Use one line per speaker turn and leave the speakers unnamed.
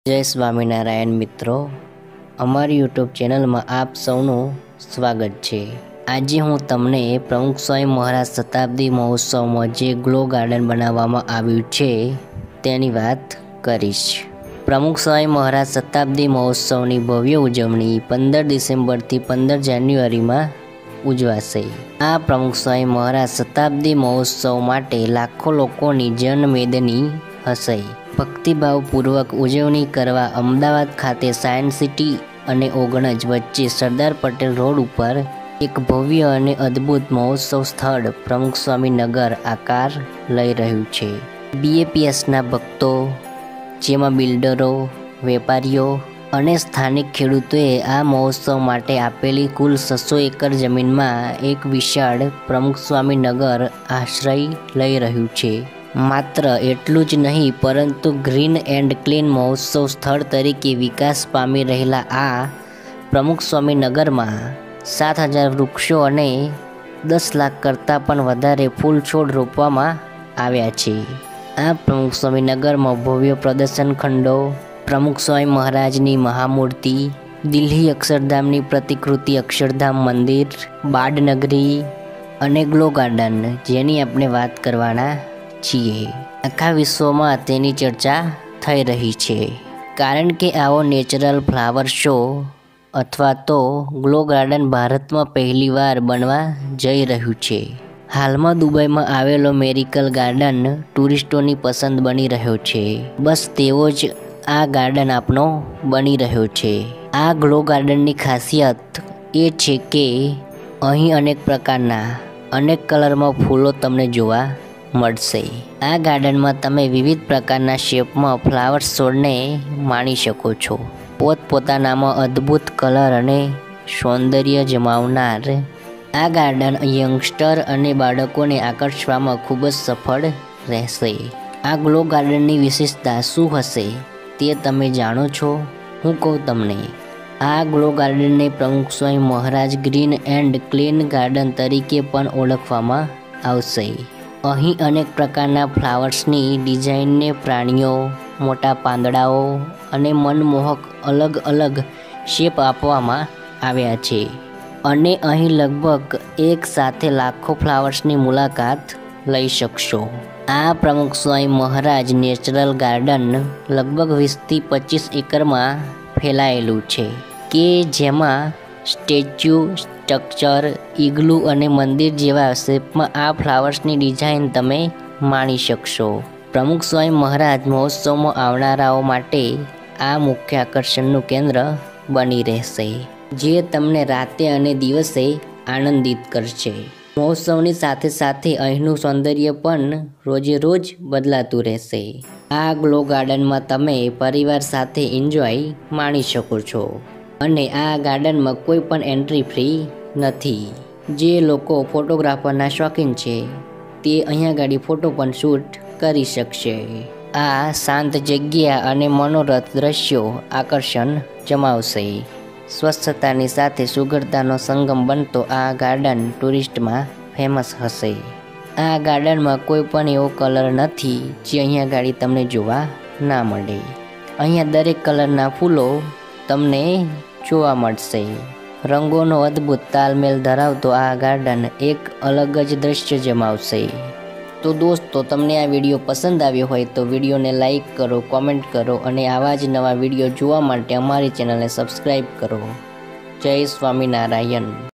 જય સ્વામિનારાયણ મિત્રો, અમારી યુટ્યુબ ચેનલમાં આપ સૌનું સ્વાગત છે। આજે હું તમને પ્રમુખ સ્વામી મહારાજ શતાબ્દી મહોત્સવમાં જે ગ્લો ગાર્ડન બનાવવામાં આવ્યું છે તેની વાત કરીશ। પ્રમુખ સ્વામી મહારાજ શતાબ્દી મહોત્સવની ભવ્ય ઉજવણી 15 ડિસેમ્બરથી 15 જાન્યુઆરીમાં ઉજવાશે। આ પ્રમુખ સ્વામી મહારાજ શતાબ્દી મહોત્સવ માટે લાખો લોકોની જનમેદની હશે। ભક્તિભાવપૂર્વક ઉજવણી કરવા અમદાવાદ ખાતે સાયન્સ સિટી અને ઓગણજ વચ્ચે સરદાર પટેલ રોડ ઉપર એક ભવ્ય અને અદ્ભુત મહોત્સવ સ્થળ પ્રમુખ સ્વામી નગર આકાર લઈ રહ્યું છે। BAPSના ભક્તો, જેમાં બિલ્ડરો, વેપારીઓ અને સ્થાનિક ખેડૂતોએ આ મહોત્સવ માટે આપેલી કુલ 600 એકર જમીનમાં એક વિશાળ પ્રમુખ સ્વામી નગર આશ્રય લઈ રહ્યું છે। માત્ર એટલું જ નહીં, પરંતુ ગ્રીન એન્ડ ક્લીન મહોત્સવ સ્થળ તરીકે વિકાસ પામી રહેલા આ પ્રમુખ સ્વામી નગરમાં 7000 વૃક્ષો અને 10 લાખ કરતાં પણ વધારે ફૂલ છોડ રોપવામાં આવ્યા છે। આ પ્રમુખ સ્વામી નગરમાં ભવ્ય પ્રદર્શન ખંડો, પ્રમુખ સ્વામી મહારાજની મહામૂર્તિ, દિલ્હી અક્ષરધામની પ્રતિકૃતિ અક્ષરધામ મંદિર, બાળનગરી અને ગ્લો ગાર્ડન, જેની આપણે વાત કરવાના છીએ। આખા વિશ્વમાં તેની ચર્ચા થઈ રહી છે, કારણ કે આવો નેચરલ ફ્લાવર શો અથવા તો ગ્લો ગાર્ડન ભારતમાં પહેલીવાર બનવા જઈ રહ્યું છે। હાલમાં દુબઈમાં આવેલો મેરિકલ ગાર્ડન ટુરિસ્ટોની પસંદ બની રહ્યો છે। બસ તેવો જ આ ગાર્ડન આપણો બની રહ્યો છે। આ ગ્લો ગાર્ડનની ખાસિયત એ છે કે અહીં અનેક પ્રકારના, અનેક કલરમાં ફૂલો તમને જોવા મળશે। આ ગાર્ડનમાં તમે વિવિધ પ્રકારના શેપમાં ફ્લાવર છોડને માણી શકો છો। પોતપોતાનામાં અદ્ભુત કલર અને સૌંદર્ય જમાવનાર આ ગાર્ડન યંગસ્ટર અને બાળકોને આકર્ષવામાં ખૂબ જ સફળ રહેશે। આ ગ્લો ગાર્ડનની વિશેષતા શું હશે તે તમે જાણો છો? હું કહું તમને। આ ગ્લો ગાર્ડનને Pramukh Swami Maharaj green and clean garden તરીકે પણ ઓળખવામાં આવશે। અહીં અનેક પ્રકારના ફ્લાવર્સની ડિઝાઇનને પ્રાણીઓ, મોટા પાંદડાઓ અને મનમોહક અલગ અલગ શેપ આપવામાં આવ્યા છે, અને અહીં લગભગ એક સાથે લાખો ફ્લાવર્સની મુલાકાત લઈ શકશો। આ પ્રમુખ સ્વામી મહારાજ નેચરલ ગાર્ડન લગભગ 20થી 25 એકરમાં ફેલાયેલું છે, કે જેમાં સ્ટેચ્યુ, સ્ટ્રક્ચર, ઇગ્લુ અને મંદિર જેવા શેપમાં આ ફ્લાવર્સની ડિઝાઇન તમે માણી શકશો। પ્રમુખ સ્વામી મહારાજ મહોત્સવમાં આવનારાઓ માટે આ મુખ્ય આકર્ષણનું કેન્દ્ર બની રહેશે, જે તમને રાતે અને દિવસે આનંદિત કરશે। મહોત્સવની સાથે સાથે અહીંનું સૌંદર્ય પણ રોજે રોજ બદલાતું રહેશે। આ ગ્લો ગાર્ડનમાં તમે પરિવાર સાથે એન્જોય માણી શકો છો, અને આ ગાર્ડનમાં કોઈ પણ એન્ટ્રી ફ્રી નથી। જે લોકો ફોટોગ્રાફરના શોખીન છે તે અહીંયા ગાડી ફોટો પણ શૂટ કરી શકશે। આ શાંત જગ્યા અને મનોરથ દ્રશ્યો આકર્ષણ જમાવશે। સ્વચ્છતાની સાથે સુઘડતાનો સંગમ બનતો આ ગાર્ડન ટુરિસ્ટમાં ફેમસ હશે। આ ગાર્ડનમાં કોઈ પણ એવો કલર નથી જે અહીંયા ગાડી તમને જોવા ના મળે। અહીંયા દરેક કલરના ફૂલો તમને જોવા મળશે। રંગોનો અદ્ભુત તાલમેલ ધરાવતો આ ગાર્ડન એક અલગ જ દ્રશ્ય જમાવશે। તો દોસ્તો, તમને આ વિડીયો પસંદ આવ્યો હોય તો વિડીયોને લાઈક કરો, કોમેન્ટ કરો, અને આવા જ નવા વિડીયો જોવા માટે અમારી ચેનલને સબસ્ક્રાઈબ કરો। જય સ્વામિનારાયણ।